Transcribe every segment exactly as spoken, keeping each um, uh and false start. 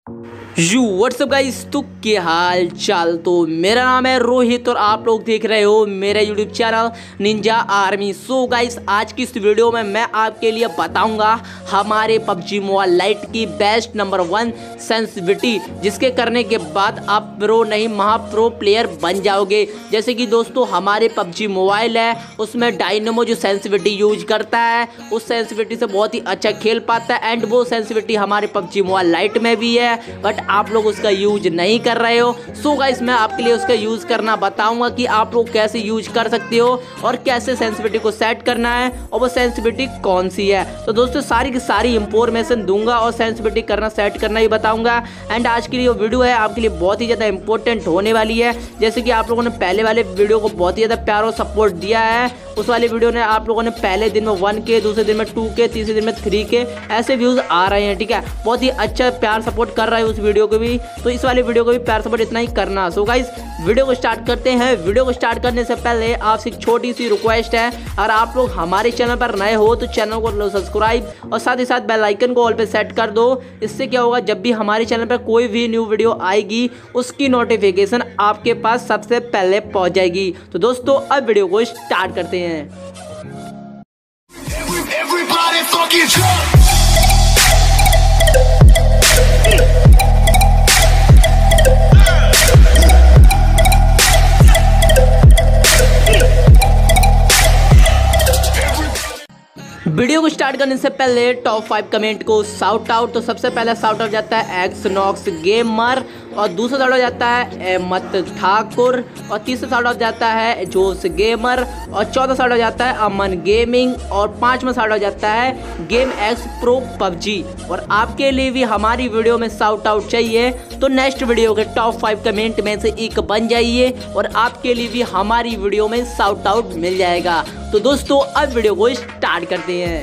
You WhatsApp guys, तो क्या हाल चाल। तो मेरा नाम है रोहित और आप लोग देख रहे हो मेरा YouTube channel Ninja Army. So guys, आज की इस वीडियो में मैं आपके लिए बताऊंगा हमारे पबजी मोबाइल लाइट की बेस्ट नंबर वन सेंसिटिविटी, जिसके करने के बाद आप प्रो नहीं महा प्रो प्लेयर बन जाओगे। जैसे कि दोस्तों, हमारे पबजी मोबाइल है उसमें डायनेमो जो सेंसिटिविटी यूज करता है उस सेंसिटिविटी से बहुत ही अच्छा खेल पाता है, एंड वो सेंसिटिविटी हमारे पबजी मोबाइल लाइट में भी है, बट आप लोग उसका यूज नहीं कर रहे हो। सो गाइस, मैं आपके लिए उसका यूज करना बताऊंगा कि आप लोग कैसे यूज कर सकते हो और कैसे सेंसिटिविटी को सेट करना है और वो सेंसिटिविटी कौन सी है। तो दोस्तों, सारी की सारी इंफॉर्मेशन दूंगा और सेंसिटिविटी करना सेट करना ही बताऊंगा। एंड आज की जो वीडियो है आपके लिए बहुत ही ज़्यादा इंपॉर्टेंट होने वाली है। जैसे कि आप लोगों ने पहले वाले वीडियो को बहुत ही ज़्यादा प्यार और सपोर्ट दिया है, उस वाले वीडियो ने आप लोगों ने पहले दिन में वन के, दूसरे दिन में टू के, तीसरे दिन में थ्री के ऐसे व्यूज़ आ रहे हैं। ठीक है, बहुत ही अच्छा प्यार सपोर्ट कर रहा है उस वीडियो को भी, तो इस वाले वीडियो को भी प्यार सपोर्ट इतना ही करना। सो गाइस, वीडियो को स्टार्ट करते हैं। वीडियो को स्टार्ट करने से पहले आपसे एक छोटी सी रिक्वेस्ट है, अगर आप लोग हमारे चैनल पर नए हो तो चैनल को लो सब्सक्राइब और साथ ही साथ बेल आइकन को ऑल पे सेट कर दो। इससे क्या होगा, जब भी हमारे चैनल पर कोई भी न्यू वीडियो आएगी उसकी नोटिफिकेशन आपके पास सबसे पहले पहुंच जाएगी। तो दोस्तों, अब वीडियो को स्टार्ट करते हैं। Everybody fucking jump! वीडियो को स्टार्ट करने से पहले टॉप फाइव कमेंट को साउट आउट। तो सबसे पहला साउट आउट जाता है एक्स नॉक्स गेमर, और दूसरा साउट आउट जाता है अहमद ठाकुर, और तीसरा साउट आउट जाता है जोश गेमर, और चौथा साउट आउट जाता है अमन गेमिंग, और पांचवा साउट आउट जाता है गेम एक्स प्रो पबजी। और आपके लिए भी हमारी वीडियो में साउट आउट चाहिए तो नेक्स्ट वीडियो के टॉप फाइव कमेंट में से एक बन जाइए और आपके लिए भी हमारी वीडियो में साउट आउट मिल जाएगा। तो दोस्तों, अब वीडियो को स्टार्ट करते हैं।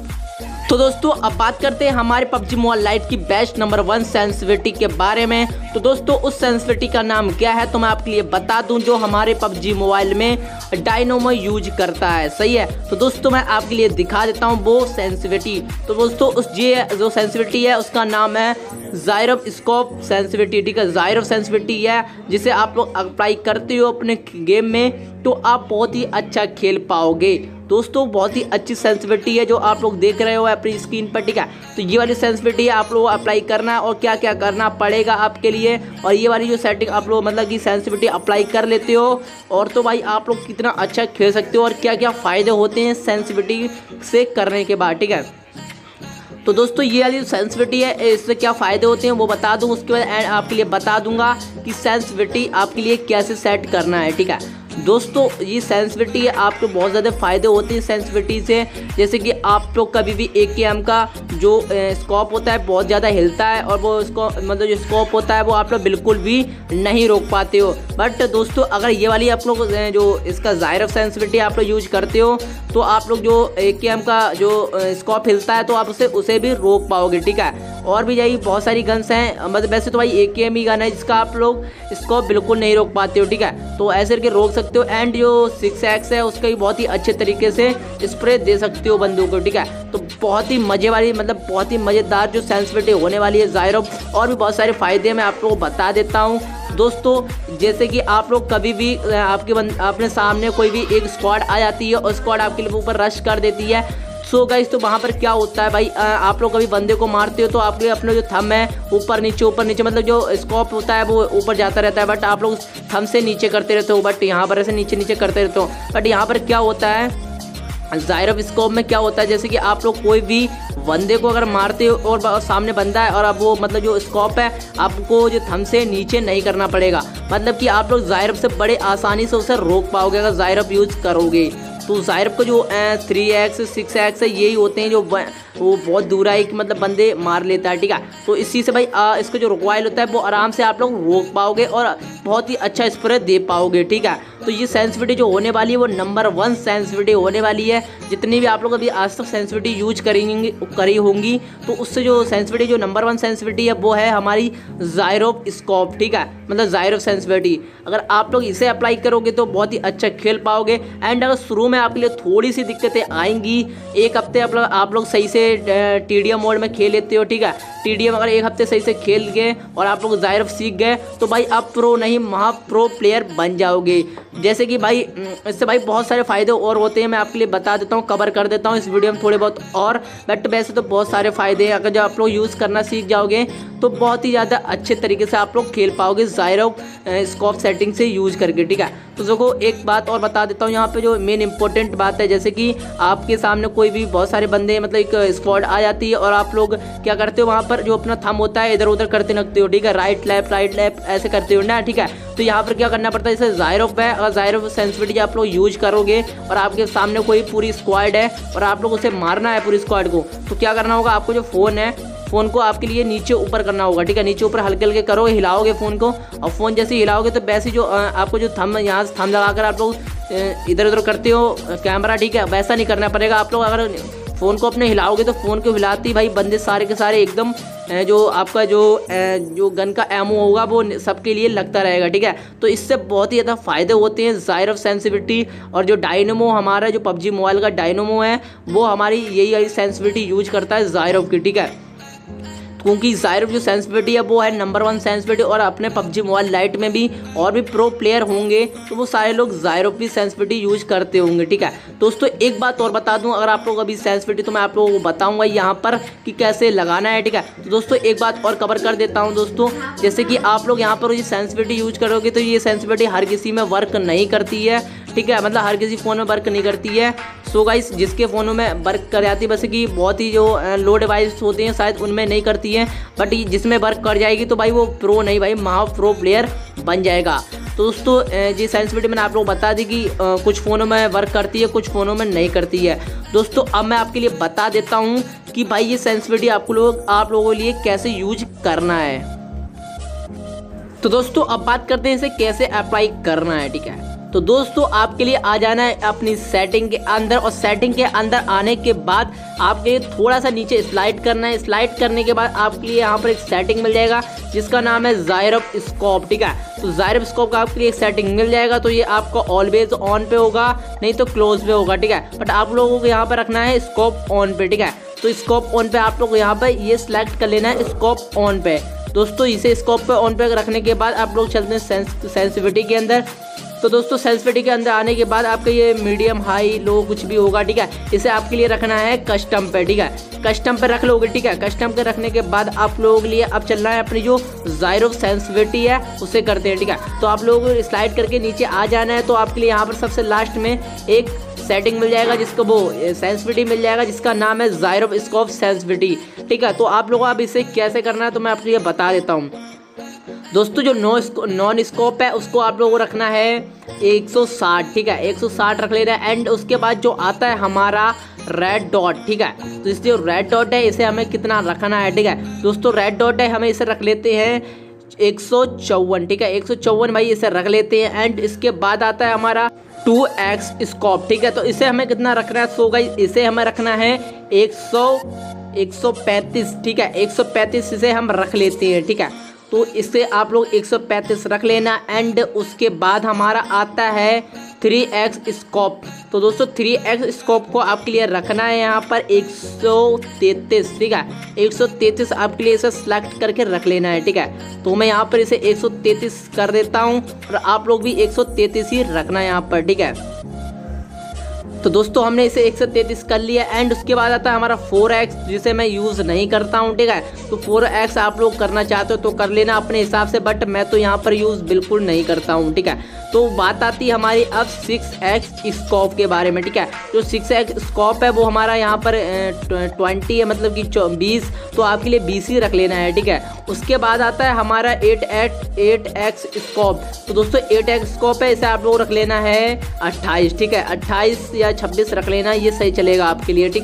तो दोस्तों, अब बात करते हैं हमारे पबजी मोबाइल लाइट की बेस्ट नंबर वन सेंसिटिविटी के बारे में। तो दोस्तों, उस सेंसिटिविटी का नाम क्या है तो मैं आपके लिए बता दूं, जो हमारे पबजी मोबाइल में डायनेमो यूज करता है। सही है, तो दोस्तों मैं आपके लिए दिखा देता हूं वो सेंसिटिविटी। तो दोस्तों, उस ये जो सेंसिटिविटी है उसका नाम है जायरोस्कोप सेंसिटिविटी। ठीक है, जायरो सेंसिटिविटी है, जिसे आप लोग अप्लाई करते हो अपने गेम में तो आप बहुत ही अच्छा खेल पाओगे। दोस्तों, बहुत ही अच्छी सेंसिटिविटी है जो आप लोग देख रहे हो अपनी स्क्रीन पर। ठीक है, तो ये वाली सेंसिटिविटी आप लोग अप्लाई करना है और क्या क्या करना पड़ेगा आपके लिए, और ये वाली जो सेटिंग आप लोग मतलब कि सेंसिटिविटी अप्लाई कर लेते हो और तो भाई आप लोग कितना अच्छा खेल सकते हो और क्या क्या फ़ायदे होते हैं सेंसिटिविटी से करने के बाद। ठीक है, तो दोस्तों ये वाली सेंसिटिविटी है इससे क्या फ़ायदे होते हैं वो बता दूँ, उसके बाद एंड आपके लिए बता दूंगा कि सेंसिटिविटी आपके लिए कैसे सेट करना है। ठीक है दोस्तों, ये सेंसिटिविटी है आपको बहुत ज़्यादा फ़ायदे होते हैं सेंसिटिविटी से। जैसे कि आप लोग कभी भी ए के एम का जो स्कोप होता है बहुत ज़्यादा हिलता है और वो उसको मतलब जो स्कोप होता है वो आप लोग बिल्कुल भी नहीं रोक पाते हो। बट दोस्तों, अगर ये वाली आप लोग जो इसका जायरो सेंसिटिविटी आप लोग यूज करते हो तो आप लोग जो ए के एम का जो स्कोप हिलता है तो आप उसे उसे भी रोक पाओगे। ठीक है, और भी यही बहुत सारी गन्स हैं, मतलब वैसे तो भाई ए के एम ही गन है जिसका आप लोग स्कोप बिल्कुल नहीं रोक पाते हो। ठीक है, तो ऐसे करके रोक सकते हो। एंड जो सिक्स एक्स है उसका भी बहुत ही अच्छे तरीके से स्प्रे दे सकते हो बंदूक को। ठीक है, तो बहुत ही मजे वाली मतलब बहुत ही मज़ेदार जो सेंसिटिविटी होने वाली है जायरो। और भी बहुत सारे फ़ायदे मैं आप लोगों को बता देता हूँ। दोस्तों, जैसे कि आप लोग कभी भी आपके अपने सामने कोई भी एक स्क्वाड आ जाती है और स्क्वाड आपके लिए ऊपर रश कर देती है। सो गाइस, तो वहाँ पर क्या होता है भाई, आप लोग कभी बंदे को मारते हो तो आपके अपना जो थंब है ऊपर नीचे ऊपर नीचे मतलब जो स्कोप होता है वो ऊपर जाता रहता है, बट आप लोग थंब से नीचे करते रहते हो, बट यहाँ पर ऐसे नीचे नीचे करते रहते हो। बट यहाँ पर क्या होता है जायरो स्कोप में क्या होता है, जैसे कि आप लोग कोई भी बंदे को अगर मारते हो और सामने बंदा है और अब वो मतलब जो स्कोप है आपको जो थंब से नीचे नहीं करना पड़ेगा, मतलब कि आप लोग जायरो से बड़े आसानी से उसे रोक पाओगे अगर जायरो यूज करोगे। तो जायरो को जो थ्री एक्स सिक्स एक्स है यही होते हैं जो वो बहुत दूर है कि मतलब बंदे मार लेता है। ठीक है, तो इसी से भाई आ, इसका जो रिकॉइल होता है वो आराम से आप लोग रोक पाओगे और बहुत ही अच्छा स्प्रे दे पाओगे। ठीक है, तो ये सेंसिटिविटी जो होने वाली है वो नंबर वन सेंसिटिविटी होने वाली है। जितनी भी आप लोग अभी आज तक सेंसिटिविटी यूज करेंगे करी होंगी तो उससे जो सेंसिटिविटी जो नंबर वन सेंसिटिविटी है वो है हमारी जायरोप स्कोप। ठीक है, मतलब जायरोप सेंसिटिविटी। अगर आप लोग इसे अप्लाई करोगे तो बहुत ही अच्छा खेल पाओगे। एंड अगर शुरू में आपके लिए थोड़ी सी दिक्कतें आएंगी, एक हफ्ते आप लोग आप लोग सही से टीडीएम मोड में खेल लेते हो। ठीक है, टीडीएम अगर एक हफ्ते सही से खेल गए और आप लोग जायरोप सीख गए तो भाई आप प्रो नहीं महा प्रो प्लेयर बन जाओगे। जैसे कि भाई इससे भाई बहुत सारे फ़ायदे और होते हैं, मैं आपके लिए बता देता हूँ, कवर कर देता हूँ इस वीडियो में थोड़े बहुत और। बट वैसे तो बहुत सारे फ़ायदे हैं, अगर जब आप लोग यूज़ करना सीख जाओगे तो बहुत ही ज़्यादा अच्छे तरीके से आप लोग खेल पाओगे जायरोप स्कोप सेटिंग से यूज़ करके। ठीक है, तो देखो एक बात और बता देता हूँ यहाँ पे जो मेन इंपॉर्टेंट बात है, जैसे कि आपके सामने कोई भी बहुत सारे बंदे मतलब एक स्क्वाड आ जाती है और आप लोग क्या करते हो वहाँ पर जो अपना थंब होता है इधर उधर करते लगते हो। ठीक है, राइट लेफ्ट राइट लेफ्ट ऐसे करते हो ना। ठीक है, तो यहाँ पर क्या करना पड़ता है, जैसे जायरोप है, अगर जायरोप सेंसिटिविटी आप लोग यूज करोगे और आपके सामने कोई पूरी स्क्वाड है और आप लोग उसे मारना है पूरी स्क्वाड को, तो क्या करना होगा, आपको जो फ़ोन है फ़ोन को आपके लिए नीचे ऊपर करना होगा। ठीक है, नीचे ऊपर हल्के हल्के करो, हिलाओगे फ़ोन को, और फ़ोन जैसे हिलाओगे तो वैसे जो आपको जो थंब यहाँ से थंब लगाकर आप लोग इधर उधर करते हो कैमरा, ठीक है, वैसा नहीं करना पड़ेगा। आप लोग अगर फ़ोन को अपने हिलाओगे तो फ़ोन को हिलाती भाई बंदे सारे के सारे एकदम जो आपका जो जो गन का एमओ होगा वो सबके लिए लगता रहेगा। ठीक है, तो इससे बहुत ही ज़्यादा फ़ायदे होते हैं जायरोप सेंसिटिविटी। और जो डायनेमो हमारा जो पबजी मोबाइल का डायनेमो है वो हमारी यही सेंसिटिविटी यूज करता है जायरोप की। ठीक है, क्योंकि जायरोप जो सेंसिटिविटी है वो है नंबर वन सेंसिटिविटी। और अपने पबजी मोबाइल लाइट में भी और भी प्रो प्लेयर होंगे तो वो सारे लोग जायरोप की सेंसिटिविटी यूज करते होंगे। ठीक है, दोस्तों एक बात और बता दूं, अगर आप लोग अभी सेंसिटिविटी तो मैं आप लोगों को बताऊंगा यहाँ पर कि कैसे लगाना है। ठीक है, तो दोस्तों एक बात और कवर कर देता हूँ दोस्तों, जैसे कि आप लोग यहाँ पर ये सेंसिटिविटी यूज करोगे तो ये सेंसिटिविटी हर किसी में वर्क नहीं करती है। ठीक है, मतलब हर किसी फ़ोन में वर्क नहीं करती है। सो गाइस जिसके फ़ोनों में वर्क कर जाती है, वैसे कि बहुत ही जो लो डिवाइस होते हैं शायद उनमें नहीं करती है, बट जिसमें वर्क कर जाएगी तो भाई वो प्रो नहीं भाई महा प्रो प्लेयर बन जाएगा। तो दोस्तों जी सेंसिटिविटी मैंने आप लोग बता दी कि कुछ फ़ोनों में वर्क करती है कुछ फ़ोनों में नहीं करती है। दोस्तों अब मैं आपके लिए बता देता हूँ कि भाई ये सेंसिटिविटी आपको लोग आप लोगों के लिए कैसे यूज करना है। तो दोस्तों अब बात करते हैं इसे कैसे अप्लाई करना है। ठीक है, तो दोस्तों आपके लिए आ जाना है अपनी सेटिंग के अंदर, और सेटिंग के अंदर आने के बाद आपके लिए थोड़ा सा नीचे स्लाइड करना है। स्लाइड करने के बाद आपके लिए यहाँ पर एक सेटिंग मिल जाएगा जिसका नाम है जायरोप स्कोप। ठीक है, तो जायरोप स्कोप का आपके लिए एक सेटिंग मिल जाएगा, तो ये आपको ऑलवेज ऑन पे होगा नहीं तो क्लोज पे होगा। ठीक है, बट आप लोगों को यहाँ पर रखना है स्कोप ऑन पे। ठीक है, तो स्कोप ऑन पे आप लोग यहाँ पर ये सिलेक्ट कर लेना है स्कोप ऑन पे। दोस्तों इसे स्कोप पे ऑन पे रखने के बाद आप लोग चलते हैं सेंसिटिविटी के अंदर। तो दोस्तों सेंसिटिविटी के अंदर आने के बाद आपका ये मीडियम हाई लो कुछ भी होगा। ठीक है, इसे आपके लिए रखना है कस्टम पे। ठीक है, कस्टम पे रख लोगे। ठीक है, कस्टम पे रखने के बाद आप लोगों के लिए अब चलना है अपनी जो जायरोप सेंसिटिविटी है उसे करते हैं। ठीक है, तो आप लोगों को स्लाइड करके नीचे आ जाना है, तो आपके लिए यहाँ पर सबसे लास्ट में एक सेटिंग मिल जाएगा जिसको वो सेंसिटिविटी मिल जाएगा जिसका नाम है जायरोप स्कोप सेंसिटिविटी। ठीक है, तो आप लोगों को अब इसे कैसे करना है तो मैं आपको ये बता देता हूँ। दोस्तों जो नो नॉन स्कोप है उसको आप लोगों को रखना है एक सौ साठ। ठीक है, एक सौ साठ रख लेना है। एंड उसके बाद जो आता है हमारा रेड डॉट। ठीक है, तो इसलिए जो रेड डॉट है इसे हमें कितना रखना है। ठीक है दोस्तों, रेड डॉट है हमें इसे रख लेते हैं एक सौ चौवन। ठीक है, एक सौ चौवन भाई इसे रख लेते हैं। एंड इसके बाद आता है हमारा टू एक्स स्कोप। ठीक है, तो इसे हमें कितना रखना है, सो गाइस इसे हमें रखना है एक सौ एक सौ पैंतीस। ठीक है, एक सौ पैंतीस इसे हम रख लेते हैं। ठीक है, तो इससे आप लोग एक सौ पैंतीस रख लेना। एंड उसके बाद हमारा आता है थ्री एक्स स्कोप। तो दोस्तों थ्री एक्स स्कोप को आपके लिए रखना है यहाँ पर एक सौ तैंतीस। ठीक है, एक सौ तैंतीस आपके लिए इसे सिलेक्ट करके रख लेना है। ठीक है, तो मैं यहाँ पर इसे एक सौ तैंतीस कर देता हूँ और आप लोग भी एक सौ तैंतीस ही रखना है यहाँ पर। ठीक है, तो दोस्तों हमने इसे एक सौ तैंतीस कर लिया। एंड उसके बाद आता है हमारा फोर एक्स जिसे मैं यूज़ नहीं करता हूँ। ठीक है, तो फोर एक्स आप लोग करना चाहते हो तो कर लेना अपने हिसाब से, बट मैं तो यहाँ पर यूज़ बिल्कुल नहीं करता हूँ। ठीक है, तो बात आती है हमारी अब सिक्स एक्स स्कोप के बारे में। ठीक है, जो सिक्स एक्स स्कोप है वो हमारा यहाँ पर ट्वेंटी है, मतलब कि बीस, तो आपके लिए बीस ही रख लेना है। ठीक है, उसके बाद आता है हमारा eight eight eight x scope. तो दोस्तों एट एक्स स्कोप है, इसे आप लोग रख लेना है अट्ठाईस। ठीक है, अट्ठाईस या छब्बीस रख लेना, ये सही चलेगा आपके लिए। ठीक है,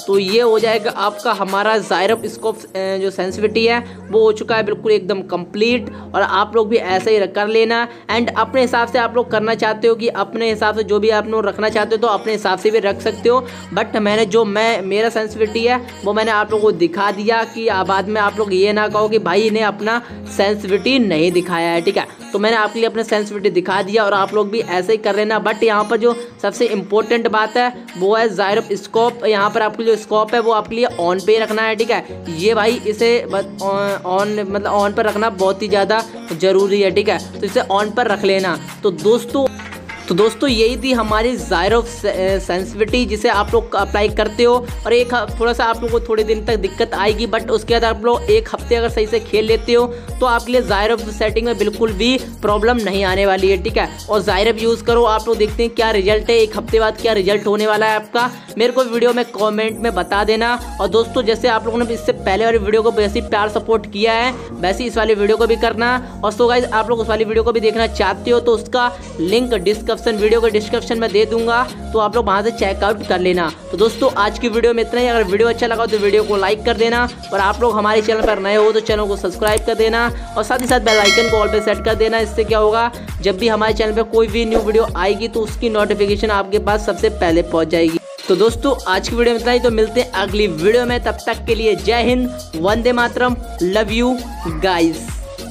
तो ये हो जाएगा आपका हमारा जायरोस्कोप जो सेंसिटिविटी है वो हो चुका है बिल्कुल एकदम कंप्लीट। और आप लोग भी ऐसे ही कर लेना एंड अपने हिसाब से आप लोग करना चाहते हो कि अपने हिसाब से जो भी आप लोग रखना चाहते हो तो अपने हिसाब से भी रख सकते हो। बट मैंने जो मैं मेरा सेंसिटिविटी है वो मैंने आप लोगों को दिखा दिया कि बाद में आप लोग ये ना कहो कि भाई ने अपना सेंसिटिविटी नहीं दिखाया है, ठीक है। तो मैंने आपके लिए अपना सेंसिटिविटी दिखा दिया और आप लोग भी ऐसे ही कर लेना। बट यहाँ पर जो सबसे इम्पोर्टेंट बात है वो है जायरोस्कोप। यहाँ पर आपके जो स्कोप है वो आपके लिए ऑन पे रखना है, ठीक है। ये भाई इसे ऑन मतलब ऑन पर रखना बहुत ही ज़्यादा ज़रूरी है, ठीक है। तो इसे ऑन पर रख लेना। तो दोस्तों तो दोस्तों यही थी हमारी जायरो सेंसिटिविटी जिसे आप लोग अप्लाई करते हो। और एक थोड़ा सा आप लोगों को थोड़े दिन तक दिक्कत आएगी, बट उसके बाद आप लोग एक हफ्ते अगर सही से खेल लेते हो तो आपके लिए जायरो सेटिंग में बिल्कुल भी प्रॉब्लम नहीं आने वाली है, ठीक है। और जायरो यूज़ करो, आप लोग देखते हैं क्या रिजल्ट है, एक हफ्ते बाद क्या रिजल्ट होने वाला है आपका, मेरे को वीडियो में कॉमेंट में बता देना। और दोस्तों जैसे आप लोगों ने इससे पहले वाली वीडियो को वैसे प्यार सपोर्ट किया है वैसे इस वाली वीडियो को भी करना। और सो गाइस आप लोग उस वाली वीडियो को भी देखना चाहते हो तो उसका लिंक डिस्क्रिप्शन वीडियो के डिस्क्रिप्शन में दे दूंगा, तो आप लोग वहां से चेकआउट कर लेना। तो दोस्तों आज की वीडियो में इतना ही। अगर वीडियो अच्छा लगा तो वीडियो को लाइक कर देना और आप लोग हमारे चैनल पर नए हो तो चैनल को सब्सक्राइब कर देना और साथ ही साथ बेल आइकन को ऑल पे सेट कर देना। इससे क्या होगा, जब भी हमारे चैनल पर कोई भी न्यू वीडियो आएगी तो उसकी नोटिफिकेशन आपके पास सबसे पहले पहुंच जाएगी। तो दोस्तों आज की वीडियो में इतना ही, तो मिलते हैं अगली वीडियो में। तब तक के लिए जय हिंद, वंदे मातरम, love you guys.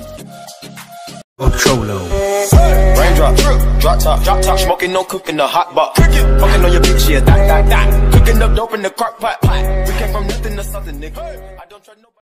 Raindrop, drop top, drop top, smoking, no cooking, the hot box. Fucking on your bitch, yeah, that, that, that. Cooking up dope in the crock pot. We came from nothing to something, nigga. I don't try nobody.